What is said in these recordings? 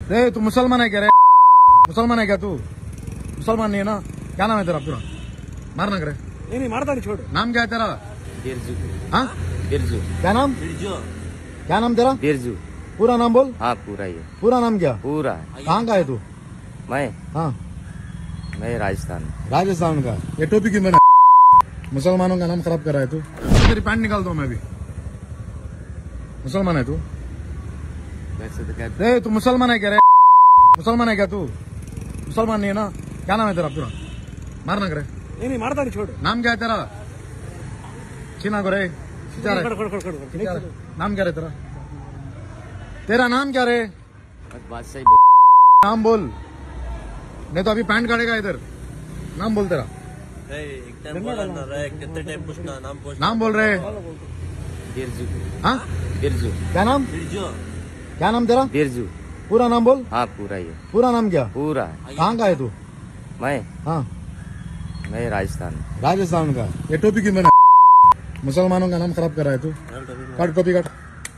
रे तू मुसलमान है क्या रे? मुसलमान है क्या तू? मुसलमान नहीं है ना? क्या नाम है तेरा पूरा? मारना करे? नहीं मारता नहीं, छोड़। नाम क्या है तेरा? बिरजू। हाँ बिरजू। क्या नाम? बिरजू। क्या नाम तेरा? बिरजू। पूरा नाम बोल। हाँ पूरा ही है। पूरा नाम क्या? पूरा। कहाँ का है तू? मैं हाँ राजस्थान। राजस्थान का। ये टोपी क्यों बना? मुसलमानों का नाम खराब कर रहा है तू। तेरी पैंट निकाल दो मैं भी। मुसलमान है तू? वैसे तो कहते रे तू मुसलमान है क्या रे? मुसलमान है क्या तू? मुसलमान नहीं है ना? क्या नाम है तेरा पूरा? मारना करे? नहीं मारता नहीं, छोड़। नाम क्या है तेरा? छीना को रे। खड़। नाम क्या रे तेरा? तेरा नाम क्या रे? बात सही। नाम बोल, नहीं तो अभी पैंट काटेगा इधर। नाम बोल तेरा। कितने टाइम पूछना नाम बोल रहे। बिरजू। हाँ बिरजू। क्या नाम? क्या नाम तेरा? बिरजू। पूरा नाम बोल। हाँ पूरा ही है। पूरा नाम क्या? पूरा। कहाँ का है तू? मैं हाँ राजस्थान। राजस्थान का। ये टोपी क्यों बना? मुसलमानों का नाम खराब कर रहा है तू। काट टोपी काट।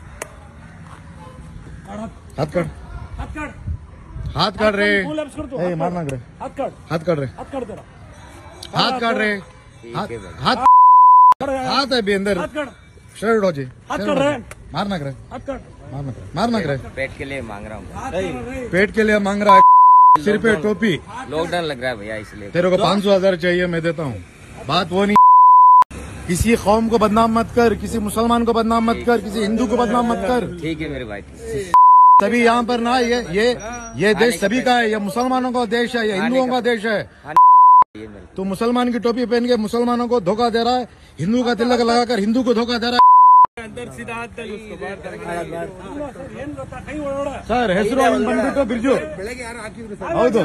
हाथ काट। हाथ काट रे। ए, मारना करे। हाथ काट रे। हाथ काट रे। हाथ हाथ है भी अंदर। शर्ट हो जी। मारना करे। मारना करे। पेट के लिए मांग रहा हूँ। पेट के लिए मांग रहा है। सिर पे टोपी। लॉकडाउन लग रहा है भैया, इसलिए। तेरे को 500,000 चाहिए, मैं देता हूँ। बात वो नहीं। किसी कौम को बदनाम मत कर, किसी मुसलमान को बदनाम मत कर, किसी हिंदू को बदनाम मत कर। ठीक है मेरे भाई। सभी यहाँ पर ना, ये देश सभी का है। ये मुसलमानों का देश है, ये हिंदुओं का देश है। तो मुसलमान की टोपी पहन के मुसलमानों को धोखा दे रहा है, हिंदू का तिलक लगाकर हिंदू को धोखा दे रहा है। सर ಹೆಸರು ಬಂದ್ಬಿಟ್ಟು ಬಿರ್ಜು ಹೌದು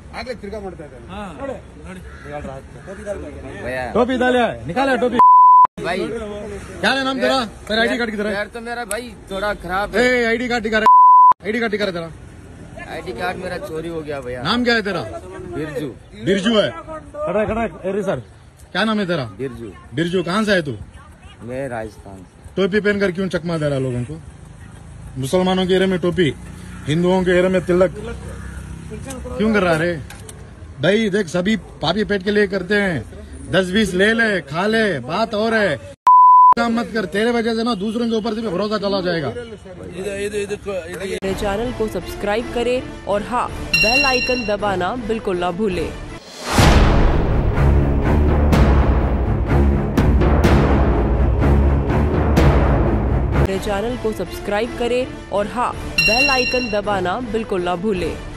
टोपी डाले निकाले टोपी भाई। क्या है नाम तेरा? तेरा आईडी कार्ड किधर है? यार तो मेरा भाई थोड़ा खराब है। आईडी कार्ड दिखा रहे। आईडी कार्ड दिखा रहे तेरा। आईडी कार्ड मेरा चोरी हो गया भैया। नाम क्या है तेरा? बिरजू। बिरजू है। खड़ा सर क्या नाम है तेरा? बिरजू। बिरजू कहाँ से है तू? मैं राजस्थान। टोपी पहनकर क्यों चकमा दे रहा है लोगों को? मुसलमानों के एरिया में टोपी, हिंदुओं के एरिया में तिलक क्यों कर रहा है रे? भाई देख, सभी पापी पेट के लिए करते हैं। 10-20 ले ले, खा ले, बात और है। काम मत कर, तेरे वजह से ना दूसरों के ऊपर से भी भरोसा चला जाएगा। मेरे चैनल को सब्सक्राइब करें और हाँ, बेल आइकन दबाना बिल्कुल ना भूलें। मेरे चैनल को सब्सक्राइब करें और हाँ, बेल आइकन दबाना बिल्कुल ना भूलें।